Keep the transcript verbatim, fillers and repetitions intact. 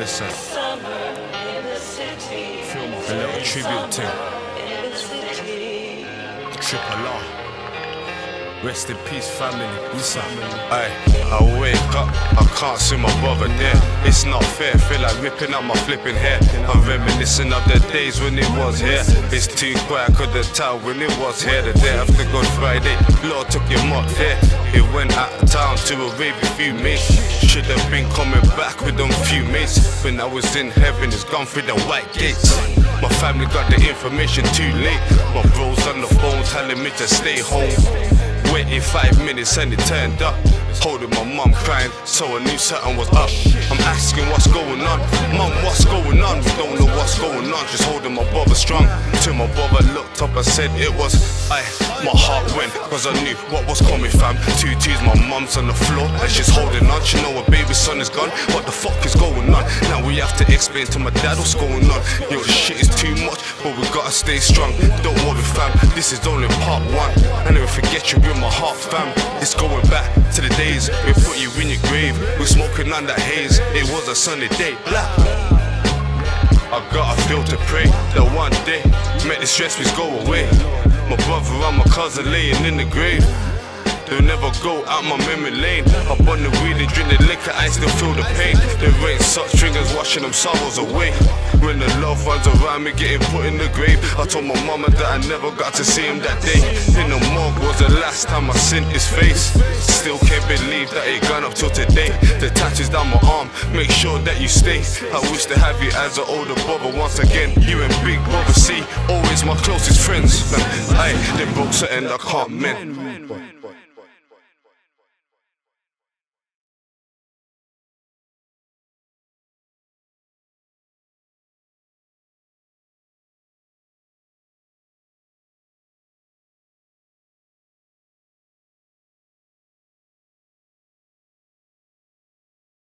listen. A little tribute to Triple R. Rest in peace, family. Listen. Aye, I wake up, I can't see my brother there. It's not fair, feel like ripping out my flipping hair. I'm reminiscing of the days when it was here. It's too quiet, couldn't tell when it was here. The day after Good Friday, Lord took him up there. He went out of town to a rave with few mates. Should have been coming back with them few mates. When I was in heaven, it's gone through the white gates. My family got the information too late. My bros on the phone telling me to stay home. Waited five minutes and it turned up. Holding my mum crying, so I knew something was up. I'm asking what's going on, mum, what's going on? We don't know what's going on, just holding my brother strong. Till my brother looked up and said it was I. My heart went, cause I knew what was coming, fam. Two twos, my mum's on the floor and she's holding on. She know her baby son is gone, what the fuck is going on? Now we have to explain to my dad what's going on. Yo, this shit is too much, but we gotta stay strong. Don't worry, fam, this is only part one. I never forget you in my heart, fam. It's going back to the days we put you in your grave. We're smoking on that haze, it was a sunny day. Blah. I got a feel to pray that one day make the stress please go away. My brother and my cousin laying in the grave. They'll never go out my memory lane. Up on the weed and drink the liquor, I still feel the pain. The rain sucks triggers, washing them sorrows away. When the loved ones around me getting put in the grave, I told my mama that I never got to see him that day. In the morgue was the last time I seen his face. Still can't believe that it gone up till today. The tattoos down my arm, make sure that you stay. I wish to have you as an older brother once again. You and Big Brother C, always my closest friends. Aye, they broke something I can't mend.